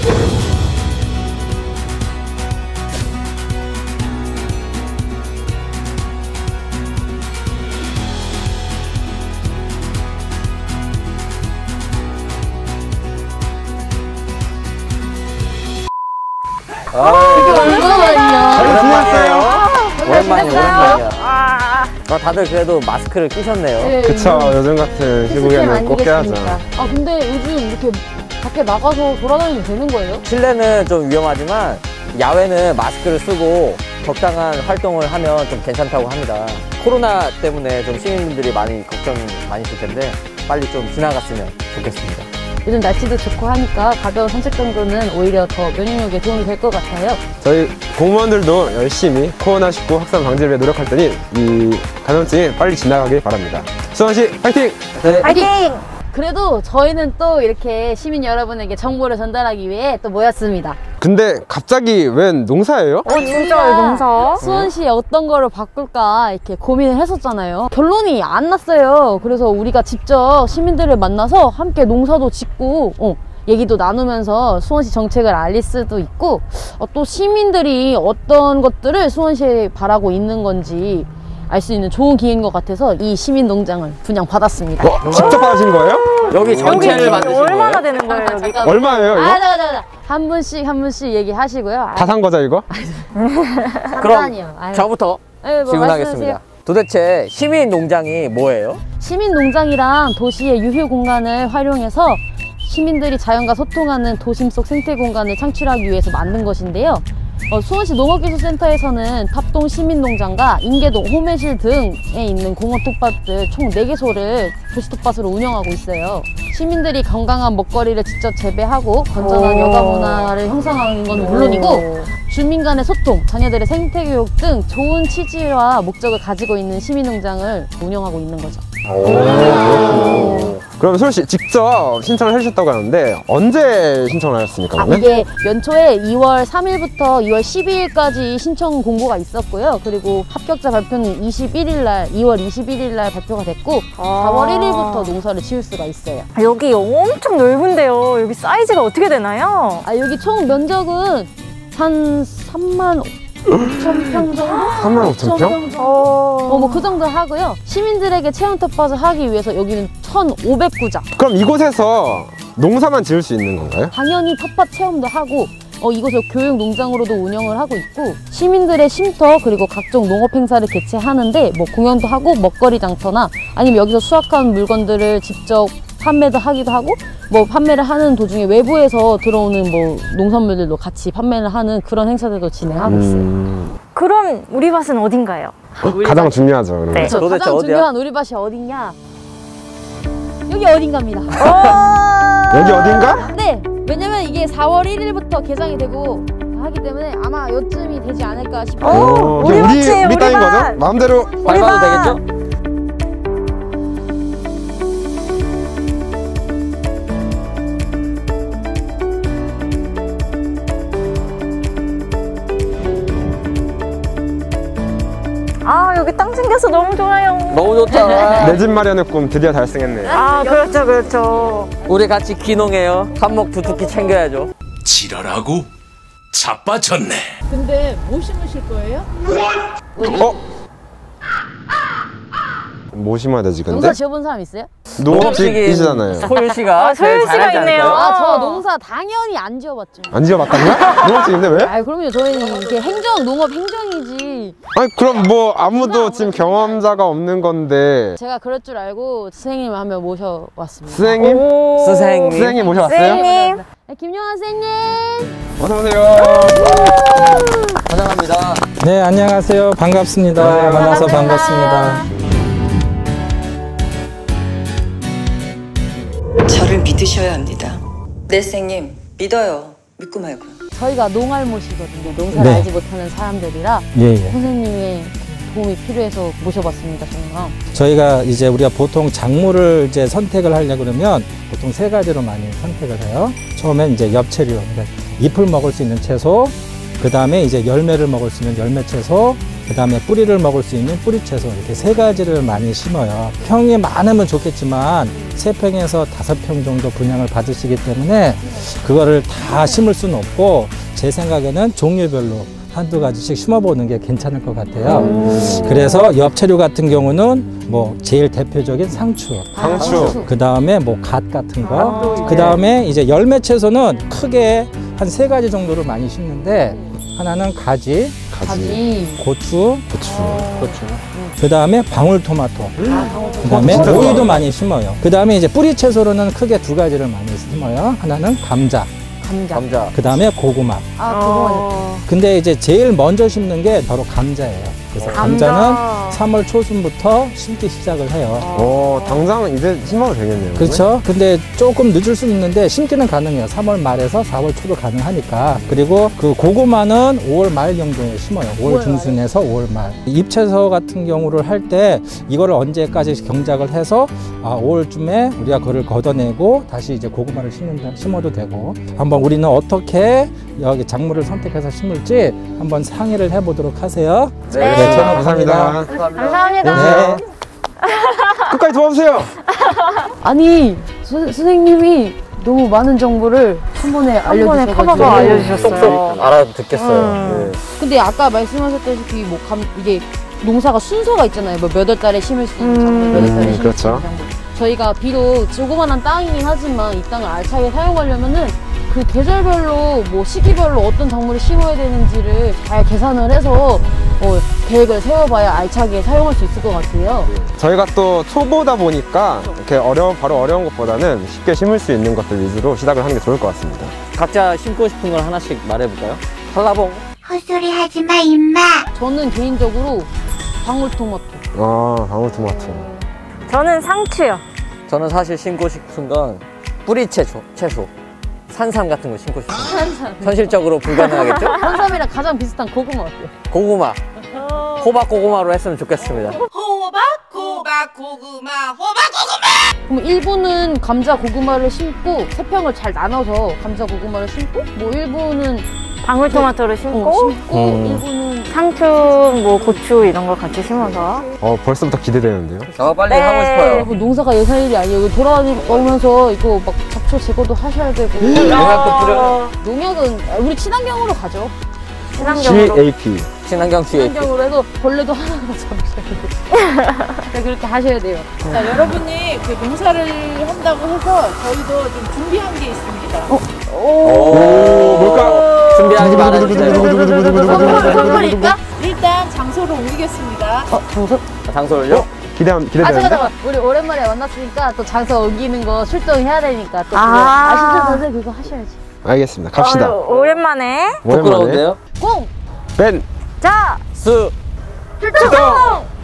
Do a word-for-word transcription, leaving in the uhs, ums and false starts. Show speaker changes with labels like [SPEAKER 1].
[SPEAKER 1] 오랜만이야, 오랜만이야. 아, 다들 그래도 마스크를 끼셨네요.
[SPEAKER 2] 네,
[SPEAKER 3] 그쵸, 음. 요즘 같은 시국에는 꼭 껴야죠.
[SPEAKER 2] 아, 근데 요즘 이렇게 밖에 나가서 돌아다니면 되는 거예요?
[SPEAKER 1] 실내는 좀 위험하지만 야외는 마스크를 쓰고 적당한 활동을 하면 좀 괜찮다고 합니다. 코로나 때문에 좀 시민분들이 많이 걱정 많이 있을 텐데 빨리 좀 지나갔으면 좋겠습니다.
[SPEAKER 2] 요즘 날씨도 좋고 하니까 가벼운 산책 정도는 오히려 더 면역력에 도움이 될 것 같아요.
[SPEAKER 3] 저희 공무원들도 열심히 코로나 십구 확산 방지를 위해 노력할 테니 이 감염증이 빨리 지나가길 바랍니다. 수원시 파이팅!
[SPEAKER 1] 네.
[SPEAKER 2] 파이팅! 그래도 저희는 또 이렇게 시민 여러분에게 정보를 전달하기 위해 또 모였습니다.
[SPEAKER 3] 근데 갑자기 웬 농사예요?
[SPEAKER 2] 어, 진짜 농사? 수원시에 어떤 거를 바꿀까 이렇게 고민을 했었잖아요. 결론이 안 났어요. 그래서 우리가 직접 시민들을 만나서 함께 농사도 짓고 어, 얘기도 나누면서 수원시 정책을 알릴 수도 있고 어, 또 시민들이 어떤 것들을 수원시에 바라고 있는 건지 알 수 있는 좋은 기회인 것 같아서 이 시민농장을 분양받았습니다.
[SPEAKER 3] 어, 직접 하신 거예요?
[SPEAKER 1] 여기 전체를 만드신
[SPEAKER 4] 얼마나
[SPEAKER 1] 거예요?
[SPEAKER 4] 되는 거예요? 여기?
[SPEAKER 3] 얼마예요 이거?
[SPEAKER 2] 아, 잠깐, 잠깐. 한 분씩 한 분씩 얘기하시고요.
[SPEAKER 3] 다 산 거죠 이거?
[SPEAKER 1] 그럼
[SPEAKER 2] 아니요.
[SPEAKER 1] 저부터
[SPEAKER 2] 네, 뭐
[SPEAKER 1] 질문하겠습니다. 도대체 시민농장이 뭐예요?
[SPEAKER 2] 시민농장이란 도시의 유휴 공간을 활용해서 시민들이 자연과 소통하는 도심 속 생태 공간을 창출하기 위해서 만든 것인데요. 어, 수원시 농업기술센터에서는 탑동 시민농장과 인계동, 호매실 등에 있는 공원 텃밭들 총 네 개소를 도시 텃밭으로 운영하고 있어요. 시민들이 건강한 먹거리를 직접 재배하고 건전한 여가 문화를 형성하는 건 물론이고 주민 간의 소통, 자녀들의 생태 교육 등 좋은 취지와 목적을 가지고 있는 시민농장을 운영하고 있는 거죠.
[SPEAKER 3] 오, 그럼 수원시 직접 신청을 해주셨다고 하는데 언제 신청을 하셨습니까?
[SPEAKER 2] 아, 이게 연초에 이월 삼일부터 이월 십이일까지 신청 공고가 있었고요. 그리고 합격자 발표는 이십일일 날, 이월 이십일일 날 발표가 됐고 아 사월 일일부터 농사를 지을 수가 있어요.
[SPEAKER 4] 아, 여기 엄청 넓은데요. 여기 사이즈가 어떻게 되나요?
[SPEAKER 2] 아, 여기 총 면적은 한 삼만 오천 평 정도?
[SPEAKER 3] 삼만 오천 평?
[SPEAKER 2] 어, 뭐 그 정도 하고요. 시민들에게 체험 텃밭을 하기 위해서 여기는 천오백 구자.
[SPEAKER 3] 그럼 이곳에서 농사만 지을 수 있는 건가요?
[SPEAKER 2] 당연히 텃밭 체험도 하고 어, 이곳을 교육 농장으로도 운영을 하고 있고 시민들의 쉼터 그리고 각종 농업 행사를 개최하는데 뭐 공연도 하고 먹거리 장터나 아니면 여기서 수확한 물건들을 직접 판매도 하기도 하고 뭐 판매를 하는 도중에 외부에서 들어오는 뭐 농산물들도 같이 판매를 하는 그런 행사들도 진행하고 음... 있어요.
[SPEAKER 4] 그럼 우리 밭은 어딘가요?
[SPEAKER 3] 가장 중요하죠. 그러면.
[SPEAKER 4] 네.
[SPEAKER 2] 그렇죠. 가장
[SPEAKER 1] 어디야?
[SPEAKER 2] 중요한 우리 밭이 어딘가? 여기 어딘가입니다.
[SPEAKER 3] 여기 어딘가?
[SPEAKER 2] 네, 왜냐면 이게 사월 일일부터 개장이 되고 하기 때문에 아마 요쯤이 되지 않을까 싶어요.
[SPEAKER 3] 오,
[SPEAKER 4] 우리
[SPEAKER 3] 우리,
[SPEAKER 4] 밭이,
[SPEAKER 3] 우리
[SPEAKER 4] 우리
[SPEAKER 3] 땅인
[SPEAKER 4] 밭.
[SPEAKER 3] 거죠? 마음대로
[SPEAKER 1] 밟아도 되겠죠?
[SPEAKER 4] 아, 여기 땅 생겨서 너무 좋아요.
[SPEAKER 1] 너무 좋다.
[SPEAKER 3] 내 집 마련의 꿈 드디어 달성했네.
[SPEAKER 4] 아, 그렇죠, 그렇죠.
[SPEAKER 1] 우리 같이 귀농해요. 한몫 두둑히 챙겨야죠.
[SPEAKER 5] 지랄하고 자빠졌네.
[SPEAKER 2] 근데 뭐 심으실 거예요?
[SPEAKER 3] 어? 뭐 심어야 되지 근데?
[SPEAKER 2] 농사 지어본 사람 있어요?
[SPEAKER 3] 농업직이시잖아요.
[SPEAKER 1] 소율 씨가
[SPEAKER 4] 아, 소율
[SPEAKER 1] 제일
[SPEAKER 4] 씨가
[SPEAKER 1] 잘하지
[SPEAKER 4] 있네요.
[SPEAKER 1] 않을까요?
[SPEAKER 2] 아, 저 농사 당연히 안 지어봤죠.
[SPEAKER 3] 안 지어봤다고요? 농업직인데 왜?
[SPEAKER 2] 아, 그럼요. 저희는 이렇게 행정, 농업 행정이지.
[SPEAKER 3] 아니 그럼 뭐 아무도 지금 경험자가 없는 건데
[SPEAKER 2] 제가 그럴 줄 알고 선생님 한 명 모셔왔습니다.
[SPEAKER 3] 선생님?
[SPEAKER 1] 선생님.
[SPEAKER 3] 선생님 모셔왔어요?
[SPEAKER 4] 선생님.
[SPEAKER 2] 네, 김용환 선생님.
[SPEAKER 3] 어서오세요.
[SPEAKER 1] 환영합니다.
[SPEAKER 6] 네, 안녕하세요. 반갑습니다.
[SPEAKER 3] 네,
[SPEAKER 6] 만나서
[SPEAKER 2] 반갑습니다.
[SPEAKER 6] 반갑습니다.
[SPEAKER 7] 저를 믿으셔야 합니다. 네, 선생님. 믿어요. 믿고 말고요.
[SPEAKER 2] 저희가 농알못이거든요. 농사를
[SPEAKER 6] 네.
[SPEAKER 2] 알지 못하는 사람들이라
[SPEAKER 6] 예, 예.
[SPEAKER 2] 선생님의 도움이 필요해서 모셔봤습니다. 저희가.
[SPEAKER 6] 저희가 이제 우리가 보통 작물을 이제 선택을 하려고 그러면 보통 세 가지로 많이 선택을 해요. 처음엔 이제 엽채류, 그러니까 잎을 먹을 수 있는 채소, 그 다음에 이제 열매를 먹을 수 있는 열매 채소, 그 다음에 뿌리를 먹을 수 있는 뿌리채소 이렇게 세 가지를 많이 심어요. 평이 많으면 좋겠지만 세 평에서 다섯 평 정도 분양을 받으시기 때문에 그거를 다 심을 수는 없고 제 생각에는 종류별로 한두 가지씩 심어보는 게 괜찮을 것 같아요. 그래서 엽채류 같은 경우는 뭐 제일 대표적인 상추,
[SPEAKER 3] 상추.
[SPEAKER 6] 그 다음에 뭐 갓 같은 거, 그 다음에 이제 열매 채소는 크게 한 세 가지 정도를 많이 심는데 하나는 가지,
[SPEAKER 2] 가지.
[SPEAKER 6] 고추,
[SPEAKER 3] 고추.
[SPEAKER 6] 그 다음에 방울토마토, 그 다음에 오이도 많이 심어요. 그 다음에 이제 뿌리 채소로는 크게 두 가지를 많이 심어요. 하나는 감자,
[SPEAKER 2] 감자.
[SPEAKER 1] 감자.
[SPEAKER 6] 그 다음에 고구마.
[SPEAKER 2] 아, 그거
[SPEAKER 6] 근데 이제 제일 먼저 심는 게 바로 감자예요. 그래서
[SPEAKER 4] 감자.
[SPEAKER 6] 감자는 삼월 초순부터 심기 시작을 해요.
[SPEAKER 3] 오, 당장 이제 심어도 되겠네요.
[SPEAKER 6] 그렇죠. 근데 조금 늦을 수는 있는데 심기는 가능해요. 삼월 말에서 사월 초도 가능하니까. 그리고 그 고구마는 오월 말 정도에 심어요. 오월 중순에서 오월 말. 잎채소 같은 경우를 할 때 이거를 언제까지 경작을 해서 아, 오월쯤에 우리가 그걸 걷어내고 다시 이제 고구마를 심는다, 심어도 되고. 한번 우리는 어떻게 여기 작물을 선택해서 심을지 한번 상의를 해보도록 하세요.
[SPEAKER 3] 네,
[SPEAKER 6] 네,
[SPEAKER 3] 감사합니다.
[SPEAKER 4] 감사합니다.
[SPEAKER 6] 네.
[SPEAKER 3] 끝까지 도와주세요.
[SPEAKER 2] 아니, 서, 선생님이 너무 많은 정보를 한 번에
[SPEAKER 4] 한 번에
[SPEAKER 2] 알려주셔가지고.
[SPEAKER 4] 퍼서 알려주셨어요.
[SPEAKER 1] 쏙쏙 알아듣겠어요.
[SPEAKER 4] 음.
[SPEAKER 1] 네.
[SPEAKER 2] 근데 아까 말씀하셨다시피 뭐 감, 이게 농사가 순서가 있잖아요. 뭐 몇 월 달에 심을 수 있는 작물,
[SPEAKER 4] 음.
[SPEAKER 2] 몇 월 달에 심을 수
[SPEAKER 3] 그렇죠.
[SPEAKER 2] 있는 작물. 저희가 비록 조그만한 땅이긴 하지만 이 땅을 알차게 사용하려면은 그 계절별로 뭐 시기별로 어떤 작물을 심어야 되는지를 잘 계산을 해서 어, 계획을 세워봐야 알차게 사용할 수 있을 것 같아요.
[SPEAKER 3] 저희가 또 초보다 보니까 이렇게 어려운, 바로 어려운 것보다는 쉽게 심을 수 있는 것들 위주로 시작을 하는 게 좋을 것 같습니다.
[SPEAKER 1] 각자 심고 싶은 걸 하나씩 말해볼까요? 한라봉.
[SPEAKER 8] 헛소리 하지 마, 임마.
[SPEAKER 2] 저는 개인적으로 방울토마토.
[SPEAKER 3] 아, 방울토마토.
[SPEAKER 4] 저는 상추요.
[SPEAKER 1] 저는 사실 심고 싶은 건 뿌리 채소, 채소. 산삼 같은 거 심고 싶어요.
[SPEAKER 2] 산삼.
[SPEAKER 1] 현실적으로 불가능하겠죠?
[SPEAKER 2] 산삼이랑 가장 비슷한 고구마 어때요?
[SPEAKER 1] 고구마. 호박 고구마로 했으면 좋겠습니다.
[SPEAKER 9] 호박 호박 고구마 호박 고구마.
[SPEAKER 2] 그럼 일부는 감자 고구마를 심고 세 평을 잘 나눠서 감자 고구마를 심고 뭐 일부는
[SPEAKER 4] 방울토마토를 심고,
[SPEAKER 2] 어, 심고
[SPEAKER 3] 음.
[SPEAKER 2] 일부는
[SPEAKER 4] 상추, 뭐 고추 이런 걸 같이 심어서.
[SPEAKER 3] 어, 벌써부터 기대되는데요.
[SPEAKER 1] 저 빨리
[SPEAKER 4] 네.
[SPEAKER 1] 하고 싶어요.
[SPEAKER 2] 뭐 농사가 예산일이 아니에요. 여기 돌아다니면서 이거 막 잡초 제거도 하셔야 되고
[SPEAKER 1] 농약도 뿌려.
[SPEAKER 2] 농약은 우리 친환경으로 가죠.
[SPEAKER 4] 친환경으로.
[SPEAKER 3] 지 에이 피.
[SPEAKER 1] 친환경 지에
[SPEAKER 2] 친환경으로 해서 벌레도 하나하나 잡으셔야 돼요. 네, 그렇게 하셔야 돼요.
[SPEAKER 9] 자, 여러분이 그 농사를 한다고 해서 저희도 좀 준비한 게 있습니다.
[SPEAKER 1] 오,
[SPEAKER 3] 뭘까?
[SPEAKER 1] 준비하지 말아주세요.
[SPEAKER 2] 선물일까?
[SPEAKER 9] 일단 장소를 옮기겠습니다.
[SPEAKER 2] 어, 장소?
[SPEAKER 1] 장소를요?
[SPEAKER 3] 기대,
[SPEAKER 2] 아,
[SPEAKER 3] 기대되는데?
[SPEAKER 2] 잠깐, 잠깐. 우리 오랜만에 만났으니까 또 장소 옮기는 거 출동해야 되니까 또 그거
[SPEAKER 4] 아.
[SPEAKER 2] 아시죠? 선생님 그거 하셔야지.
[SPEAKER 3] 알겠습니다. 갑시다.
[SPEAKER 4] 어, 오랜만에.
[SPEAKER 3] 오랜만에.
[SPEAKER 1] 부끄러운데요?
[SPEAKER 2] 공!
[SPEAKER 3] 벤!
[SPEAKER 4] 자,
[SPEAKER 1] 수.
[SPEAKER 2] 출동!